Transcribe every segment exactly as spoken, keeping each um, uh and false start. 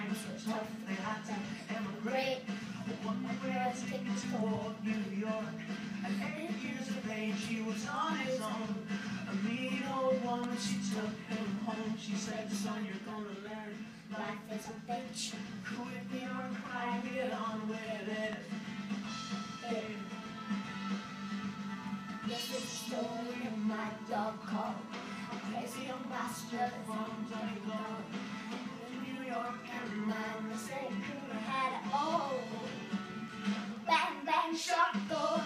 times were tough, they had to emigrate. One grad tickets to New York. At eight years of age, he was on his own. A mean old woman, she took him home. She said, son, you're gonna learn life is a bitch. Quit your crying, get on with it. Hey. This is the story of my dog Coll, a crazy young bastard from Donegal. In New York, and man, they say he could have had it all. Bang, bang, shotgun.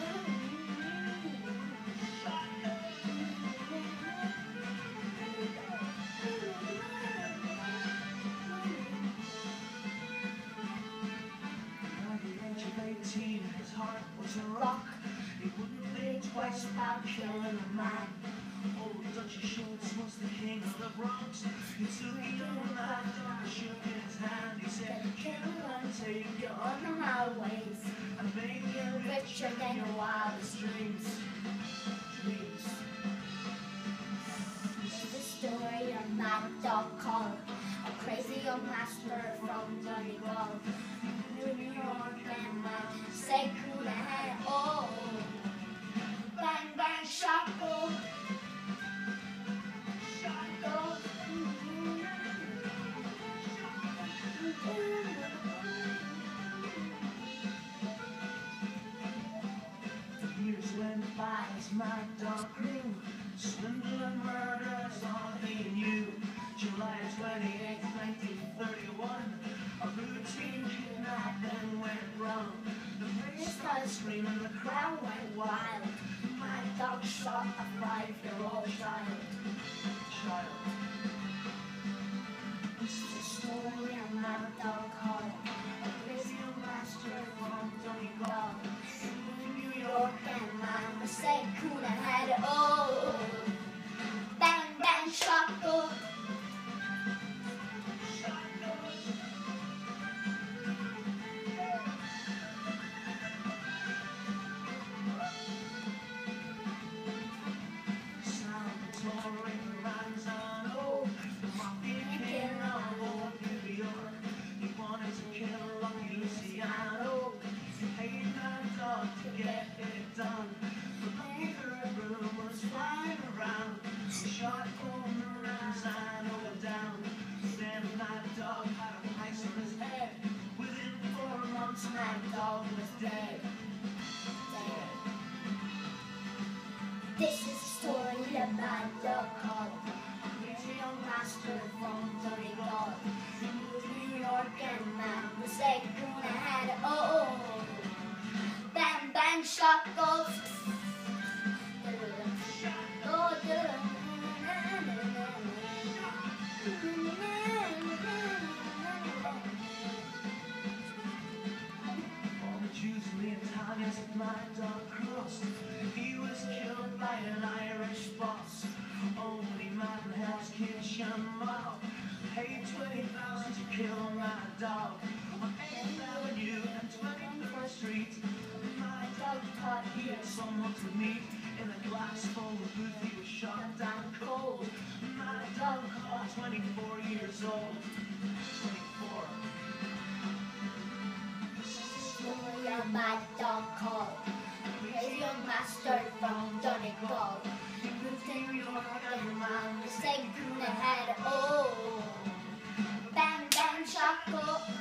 eighteen, his heart was a rock. He wouldn't think twice about killing a man. Old Dutchy Schultz was the king of the Bronx. He took a young lad, shook his hand. He said, kill and take you on the highways and make you richer than your wildest dreams. Dreams. This is the story of my dog Coll, a crazy young master from Donegal. New York and my say cool had it all. Bang bang shotgun, shotgun. Years went by as my dog grew. Swindle and murder is all he knew. July twenty-eighth, nineteen thirty-one. A routine kidnapping went wrong. The police started screaming, the crowd went wild. My dog shot a five-year-old child. Child. This is the story of my dog Coll, a crazy young master from Donegal. In New York, and my mistake could have had it all. Bang, bang, shotgun. To get it done, the baker room was flying around. He shot over and Zano down. Then my dog had a price on his head. Within four months, my dog was dead. Dead. This is the story of my dog Coll, a crazy young master from Donegal. He moved to New York and my mistake could have had it all. Bang, bang, shotgun. All the Jews and the Italians that my dog crossed, he was killed by an Irish boss. Only Martin Hell's Kitchen mob paid twenty thousand to kill my dog on eighth Avenue and twenty-first Street. My dog thought he had someone to meet. In a glass full of booth he was shot down cold. My dog Coll, twenty-four years old. twenty-four. This is the story of my dog Coll, a crazy young master from Donegal. He moved to New York and my mistake could have had it all. Bang bang shotgun.